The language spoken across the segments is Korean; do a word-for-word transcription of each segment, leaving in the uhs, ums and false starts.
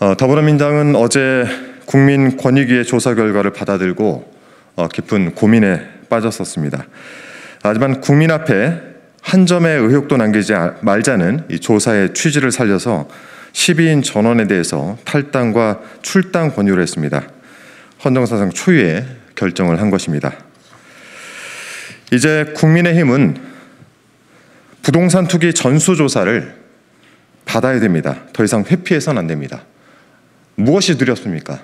어, 더불어민주당은 어제 국민권익위의 조사 결과를 받아들고 어, 깊은 고민에 빠졌었습니다. 하지만 국민 앞에 한 점의 의혹도 남기지 말자는 이 조사의 취지를 살려서 십이인 전원에 대해서 탈당과 출당 권유를 했습니다. 헌정사상 초유의 결정을 한 것입니다. 이제 국민의힘은 부동산 투기 전수조사를 받아야 됩니다. 더 이상 회피해서는 안 됩니다. 무엇이 두렵습니까?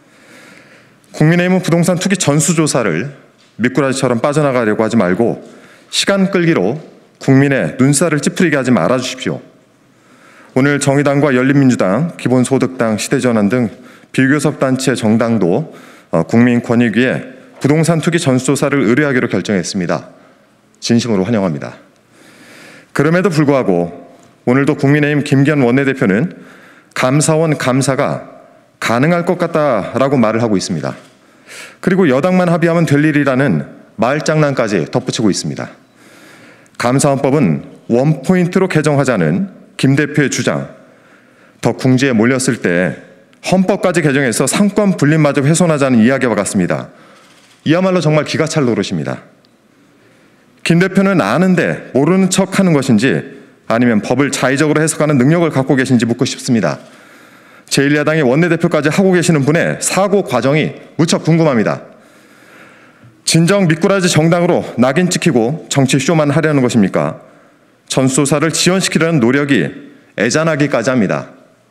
국민의힘은 부동산 투기 전수조사를 미꾸라지처럼 빠져나가려고 하지 말고 시간 끌기로 국민의 눈살을 찌푸리게 하지 말아주십시오. 오늘 정의당과 열린민주당, 기본소득당, 시대전환 등 비교섭단체 정당도 국민권익위에 부동산 투기 전수조사를 의뢰하기로 결정했습니다. 진심으로 환영합니다. 그럼에도 불구하고 오늘도 국민의힘 김기현 원내대표는 감사원 감사가 가능할 것 같다라고 말을 하고 있습니다. 그리고 여당만 합의하면 될 일이라는 말장난까지 덧붙이고 있습니다. 감사원법은 원포인트로 개정하자는 김 대표의 주장, 더 궁지에 몰렸을 때 헌법까지 개정해서 상권 분립마저 훼손하자는 이야기와 같습니다. 이야말로 정말 기가 찰 노릇입니다. 김 대표는 아는데 모르는 척하는 것인지 아니면 법을 자의적으로 해석하는 능력을 갖고 계신지 묻고 싶습니다. 제일 야당의 원내대표까지 하고 계시는 분의 사고 과정이 무척 궁금합니다. 진정 미꾸라지 정당으로 낙인 찍히고 정치 쇼만 하려는 것입니까? 전수조사를 지연시키려는 노력이 애잔하기까지 합니다.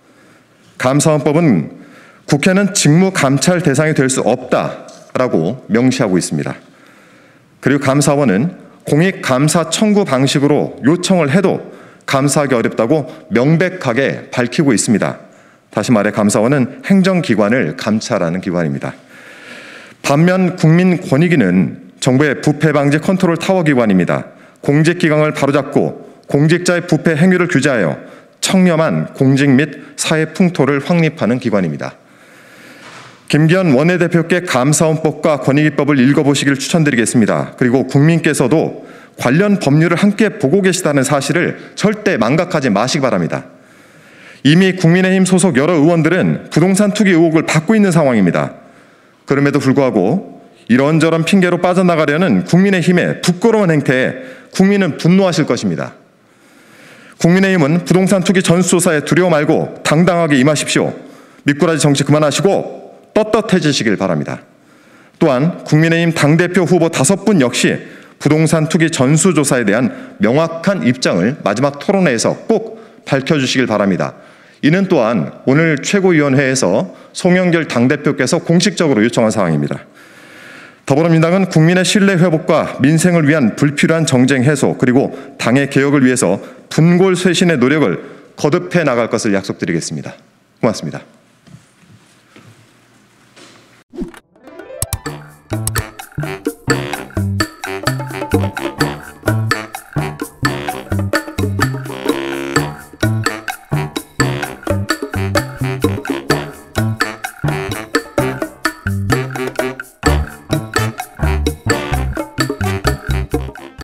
감사원법은 국회는 직무 감찰 대상이 될 수 없다라고 명시하고 있습니다. 그리고 감사원은 공익감사 청구 방식으로 요청을 해도 감사하기 어렵다고 명백하게 밝히고 있습니다. 다시 말해 감사원은 행정기관을 감찰하는 기관입니다. 반면 국민권익위는 정부의 부패방지 컨트롤 타워 기관입니다. 공직기강을 바로잡고 공직자의 부패 행위를 규제하여 청렴한 공직 및 사회 풍토를 확립하는 기관입니다. 김기현 원내대표께 감사원법과 권익위법을 읽어보시길 추천드리겠습니다. 그리고 국민께서도 관련 법률을 함께 보고 계시다는 사실을 절대 망각하지 마시기 바랍니다. 이미 국민의힘 소속 여러 의원들은 부동산 투기 의혹을 받고 있는 상황입니다. 그럼에도 불구하고 이런저런 핑계로 빠져나가려는 국민의힘의 부끄러운 행태에 국민은 분노하실 것입니다. 국민의힘은 부동산 투기 전수조사에 두려워 말고 당당하게 임하십시오. 미꾸라지 정치 그만하시고 떳떳해지시길 바랍니다. 또한 국민의힘 당대표 후보 다섯 분 역시 부동산 투기 전수조사에 대한 명확한 입장을 마지막 토론회에서 꼭 밝혀주시길 바랍니다. 이는 또한 오늘 최고위원회에서 송영길 당대표께서 공식적으로 요청한 사항입니다. 더불어민주당은 국민의 신뢰 회복과 민생을 위한 불필요한 정쟁 해소 그리고 당의 개혁을 위해서 분골쇄신의 노력을 거듭해 나갈 것을 약속드리겠습니다. 고맙습니다.